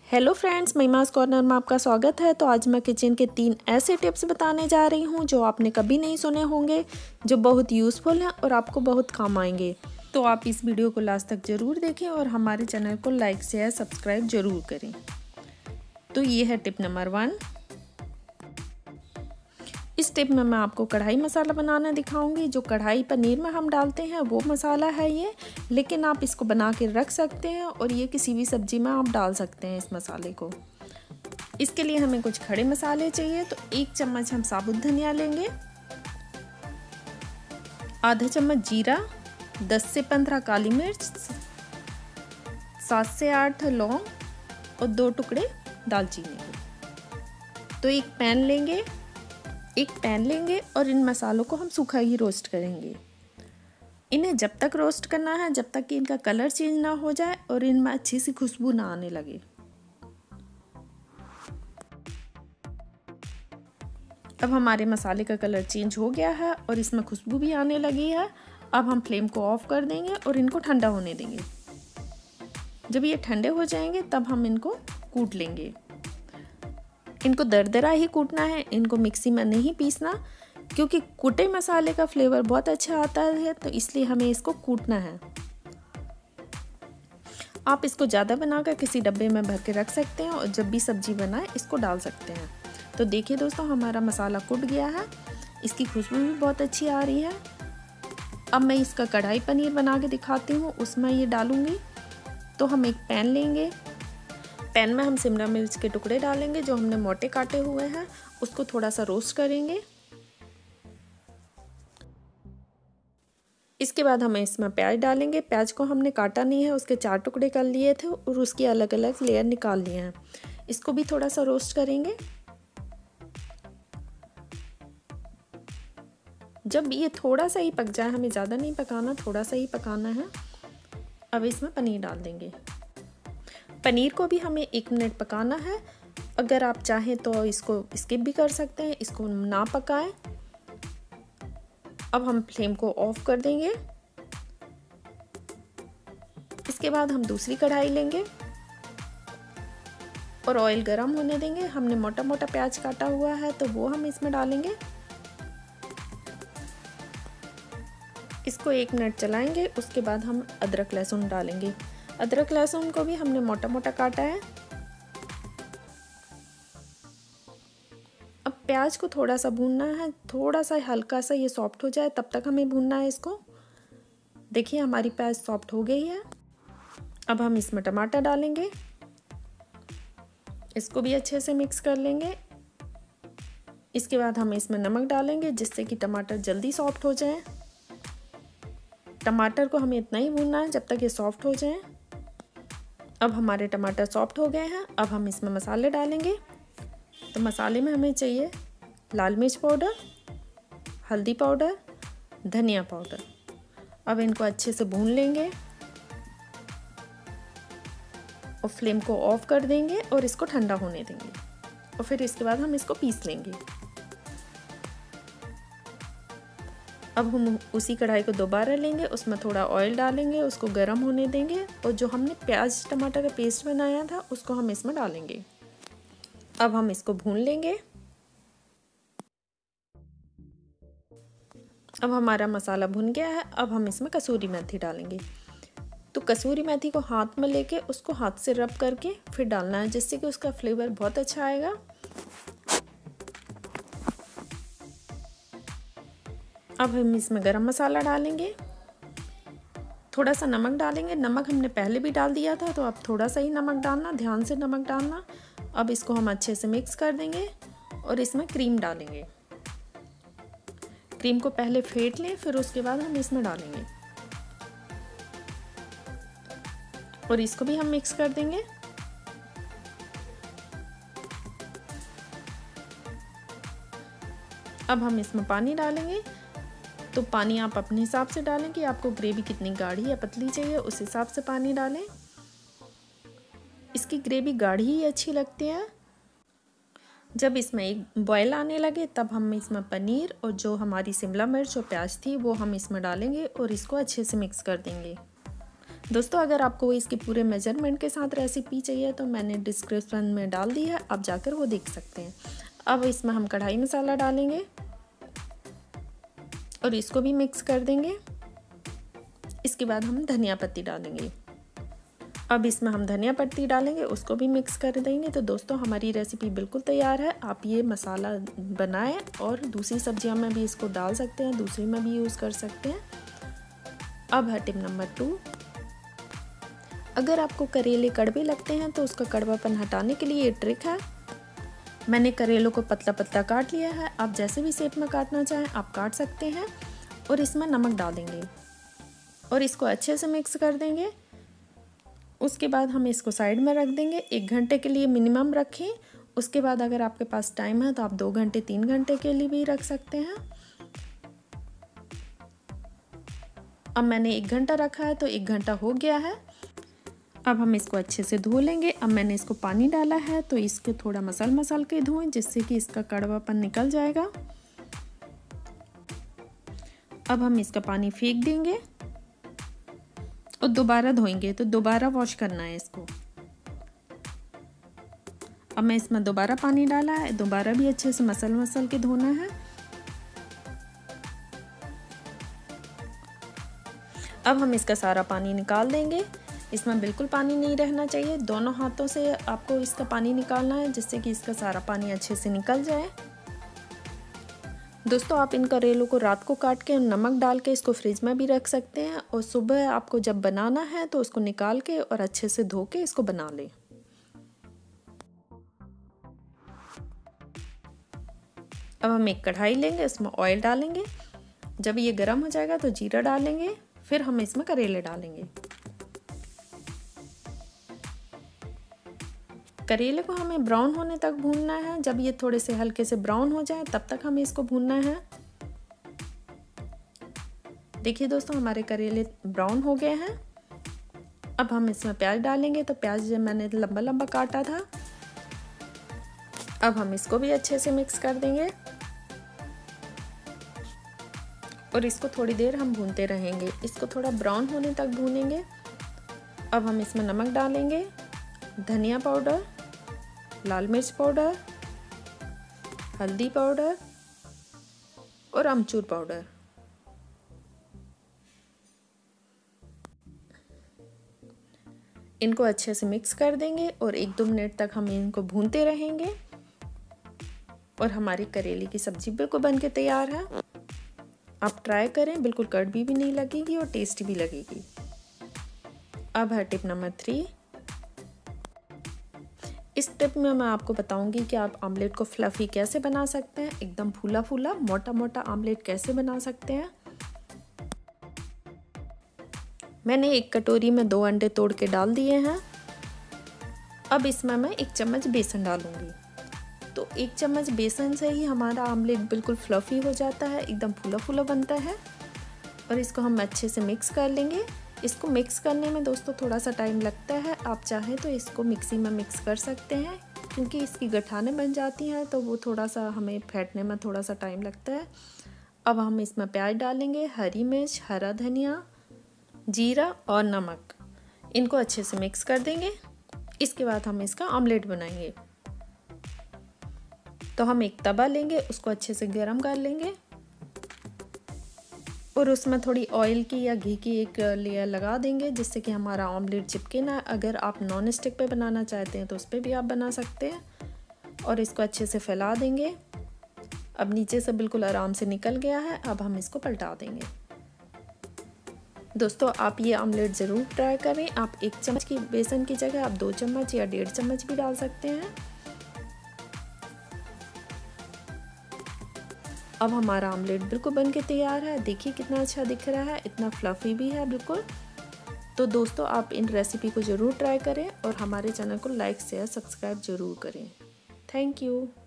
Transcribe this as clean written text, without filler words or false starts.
Hello friends, महिमास corner में आपका स्वागत है। तो आज मैं किचन के 3 ऐसे टिप्स बताने जा रही हूँ जो आपने कभी नहीं सुने होंगे, जो बहुत यूज़फुल हैं और आपको बहुत काम आएंगे। तो आप इस वीडियो को लास्ट तक ज़रूर देखें और हमारे चैनल को लाइक शेयर सब्सक्राइब ज़रूर करें। तो ये है टिप नंबर 1। इस टिप में मैं आपको कढ़ाई मसाला बनाना दिखाऊंगी। जो कढ़ाई पनीर में हम डालते हैं वो मसाला है ये, लेकिन आप इसको बना के रख सकते हैं और ये किसी भी सब्जी में आप डाल सकते हैं इस मसाले को। इसके लिए हमें कुछ खड़े मसाले चाहिए। तो 1 चम्मच हम साबुत धनिया लेंगे, आधा चम्मच जीरा, 10 से 15 काली मिर्च, 7 से 8 लौंग और 2 टुकड़े दालचीनी के। तो एक पैन लेंगे और इन मसालों को हम सूखा ही रोस्ट करेंगे। इन्हें जब तक रोस्ट करना है जब तक कि इनका कलर चेंज ना हो जाए और इनमें अच्छी सी खुशबू ना आने लगे। अब हमारे मसाले का कलर चेंज हो गया है और इसमें खुशबू भी आने लगी है। अब हम फ्लेम को ऑफ कर देंगे और इनको ठंडा होने देंगे। जब ये ठंडे हो जाएंगे तब हम इनको कूट लेंगे। इनको दरदरा ही कूटना है, इनको मिक्सी में नहीं पीसना, क्योंकि कूटे मसाले का फ्लेवर बहुत अच्छा आता है, तो इसलिए हमें इसको कूटना है। आप इसको ज़्यादा बनाकर किसी डब्बे में भर के रख सकते हैं और जब भी सब्जी बनाए इसको डाल सकते हैं। तो देखिए दोस्तों, हमारा मसाला कूट गया है, इसकी खुशबू भी बहुत अच्छी आ रही है। अब मैं इसका कढ़ाई पनीर बना के दिखाती हूँ, उसमें ये डालूँगी। तो हम एक पैन लेंगे, पैन में हम शिमला मिर्च के टुकड़े डालेंगे जो हमने मोटे काटे हुए हैं, उसको थोड़ा सा रोस्ट करेंगे। इसके बाद हम इसमें प्याज डालेंगे। प्याज को हमने काटा नहीं है, उसके 4 टुकड़े कर लिए थे और उसकी अलग अलग लेयर निकाल लिए हैं। इसको भी थोड़ा सा रोस्ट करेंगे। जब ये थोड़ा सा ही पक जाए, हमें ज़्यादा नहीं पकाना, थोड़ा सा ही पकाना है। अब इसमें पनीर डाल देंगे। पनीर को भी हमें 1 मिनट पकाना है। अगर आप चाहें तो इसको स्किप भी कर सकते हैं, इसको ना पकाएं। अब हम फ्लेम को ऑफ कर देंगे। इसके बाद हम दूसरी कढ़ाई लेंगे और ऑयल गरम होने देंगे। हमने मोटा मोटा प्याज काटा हुआ है तो वो हम इसमें डालेंगे। इसको 1 मिनट चलाएंगे। उसके बाद हम अदरक लहसुन डालेंगे। अदरक लहसुन को भी हमने मोटा मोटा काटा है। अब प्याज को थोड़ा सा भूनना है, थोड़ा सा हल्का सा ये सॉफ्ट हो जाए तब तक हमें भूनना है इसको। देखिए हमारी प्याज सॉफ्ट हो गई है। अब हम इसमें टमाटर डालेंगे, इसको भी अच्छे से मिक्स कर लेंगे। इसके बाद हम इसमें नमक डालेंगे जिससे कि टमाटर जल्दी सॉफ्ट हो जाए। टमाटर को हमें इतना ही भूनना है जब तक ये सॉफ्ट हो जाए। अब हमारे टमाटर सॉफ्ट हो गए हैं। अब हम इसमें मसाले डालेंगे। तो मसाले में हमें चाहिए लाल मिर्च पाउडर, हल्दी पाउडर, धनिया पाउडर। अब इनको अच्छे से भून लेंगे और फ्लेम को ऑफ कर देंगे और इसको ठंडा होने देंगे और फिर इसके बाद हम इसको पीस लेंगे। अब हम उसी कढ़ाई को दोबारा लेंगे, उसमें थोड़ा ऑयल डालेंगे, उसको गर्म होने देंगे और जो हमने प्याज टमाटर का पेस्ट बनाया था उसको हम इसमें डालेंगे। अब हम इसको भून लेंगे। अब हमारा मसाला भुन गया है। अब हम इसमें कसूरी मेथी डालेंगे। तो कसूरी मेथी को हाथ में लेके उसको हाथ से रब करके फिर डालना है, जिससे कि उसका फ्लेवर बहुत अच्छा आएगा। अब हम इसमें गरम मसाला डालेंगे, थोड़ा सा नमक डालेंगे। नमक हमने पहले भी डाल दिया था, तो अब थोड़ा सा ही नमक डालना, ध्यान से नमक डालना। अब इसको हम अच्छे से मिक्स कर देंगे और इसमें क्रीम डालेंगे। क्रीम को पहले फेंट लें, फिर उसके बाद हम इसमें डालेंगे और इसको भी हम मिक्स कर देंगे। अब हम इसमें पानी डालेंगे। तो पानी आप अपने हिसाब से डालें कि आपको ग्रेवी कितनी गाढ़ी या पतली चाहिए, उस हिसाब से पानी डालें। इसकी ग्रेवी गाढ़ी ही अच्छी लगती है। जब इसमें एक बॉयल आने लगे तब हम इसमें पनीर और जो हमारी शिमला मिर्च और प्याज थी वो हम इसमें डालेंगे और इसको अच्छे से मिक्स कर देंगे। दोस्तों अगर आपको इसके पूरे मेजरमेंट के साथ रेसिपी चाहिए तो मैंने डिस्क्रिप्शन में डाल दी है, आप जाकर वो देख सकते हैं। अब इसमें हम कढ़ाई मसाला डालेंगे और इसको भी मिक्स कर देंगे। इसके बाद हम धनिया पत्ती डालेंगे। अब इसमें हम धनिया पत्ती डालेंगे, उसको भी मिक्स कर देंगे। तो दोस्तों हमारी रेसिपी बिल्कुल तैयार है। आप ये मसाला बनाएं और दूसरी सब्जियों में भी इसको डाल सकते हैं, दूसरी में भी यूज़ कर सकते हैं। अब है टिप नंबर 2। अगर आपको करेले कड़वे लगते हैं तो उसका कड़वापन हटाने के लिए ये ट्रिक है। मैंने करेलों को पतला पतला काट लिया है, आप जैसे भी शेप में काटना चाहें आप काट सकते हैं। और इसमें नमक डालेंगे और इसको अच्छे से मिक्स कर देंगे। उसके बाद हम इसको साइड में रख देंगे, 1 घंटे के लिए मिनिमम रखें। उसके बाद अगर आपके पास टाइम है तो आप 2 घंटे 3 घंटे के लिए भी रख सकते हैं। अब मैंने 1 घंटा रखा है तो 1 घंटा हो गया है। अब हम इसको अच्छे से धो लेंगे। अब मैंने इसको पानी डाला है तो इसको थोड़ा मसल के धोएं, जिससे कि इसका कड़वापन निकल जाएगा। अब हम इसका पानी फेंक देंगे और दोबारा धोएंगे, तो दोबारा वॉश करना है इसको। अब मैं इसमें दोबारा पानी डाला है, दोबारा भी अच्छे से मसल के धोना है। अब हम इसका सारा पानी निकाल देंगे। इसमें बिल्कुल पानी नहीं रहना चाहिए, दोनों हाथों से आपको इसका पानी निकालना है, जिससे कि इसका सारा पानी अच्छे से निकल जाए। दोस्तों आप इन करेलों को रात को काट के नमक डाल के इसको फ्रिज में भी रख सकते हैं और सुबह आपको जब बनाना है तो उसको निकाल के और अच्छे से धो के इसको बना लें। अब हम एक कढ़ाई लेंगे, उसमें ऑयल डालेंगे। जब ये गर्म हो जाएगा तो जीरा डालेंगे, फिर हम इसमें करेले डालेंगे। करेले को हमें ब्राउन होने तक भूनना है। जब ये थोड़े से हल्के से ब्राउन हो जाए तब तक हमें इसको भूनना है। देखिए दोस्तों हमारे करेले ब्राउन हो गए हैं। अब हम इसमें प्याज डालेंगे। तो प्याज मैंने लंबा लंबा काटा था। अब हम इसको भी अच्छे से मिक्स कर देंगे और इसको थोड़ी देर हम भूनते रहेंगे। इसको थोड़ा ब्राउन होने तक भूनेंगे। अब हम इसमें नमक डालेंगे, धनिया पाउडर, लाल मिर्च पाउडर, हल्दी पाउडर और अमचूर पाउडर। इनको अच्छे से मिक्स कर देंगे और 1-2 मिनट तक हम इनको भूनते रहेंगे और हमारी करेले की सब्जी बिल्कुल बनके तैयार है। आप ट्राई करें, बिल्कुल कड़वी भी नहीं लगेगी और टेस्टी भी लगेगी। अब है टिप नंबर 3। इस टिप में मैं आपको बताऊंगी कि आप आमलेट को फ्लफी कैसे बना सकते हैं, एकदम फूला फूला मोटा मोटा आमलेट कैसे बना सकते हैं। मैंने एक कटोरी में 2 अंडे तोड़ के डाल दिए हैं। अब इसमें मैं 1 चम्मच बेसन डालूंगी। तो 1 चम्मच बेसन से ही हमारा आमलेट बिल्कुल फ्लफी हो जाता है, एकदम फूला फूला बनता है। और इसको हम अच्छे से मिक्स कर लेंगे। इसको मिक्स करने में दोस्तों थोड़ा सा टाइम लगता है, आप चाहें तो इसको मिक्सी में मिक्स कर सकते हैं, क्योंकि इसकी गठानें बन जाती हैं तो वो थोड़ा सा हमें फेंटने में थोड़ा सा टाइम लगता है। अब हम इसमें प्याज डालेंगे, हरी मिर्च, हरा धनिया, जीरा और नमक। इनको अच्छे से मिक्स कर देंगे। इसके बाद हम इसका ऑमलेट बनाएंगे। तो हम एक तवा लेंगे, उसको अच्छे से गर्म कर लेंगे और उसमें थोड़ी ऑयल की या घी की एक लेयर लगा देंगे, जिससे कि हमारा ऑमलेट चिपके ना। अगर आप नॉन स्टिक पे बनाना चाहते हैं तो उस पर भी आप बना सकते हैं। और इसको अच्छे से फैला देंगे। अब नीचे से बिल्कुल आराम से निकल गया है। अब हम इसको पलटा देंगे। दोस्तों आप ये ऑमलेट ज़रूर ट्राई करें। आप 1 चम्मच की बेसन की जगह आप 2 चम्मच या 1.5 चम्मच भी डाल सकते हैं। अब हमारा ऑमलेट बिल्कुल बनके तैयार है। देखिए कितना अच्छा दिख रहा है, इतना फ्लफी भी है बिल्कुल। तो दोस्तों आप इन रेसिपी को ज़रूर ट्राई करें और हमारे चैनल को लाइक शेयर सब्सक्राइब ज़रूर करें। Thank you.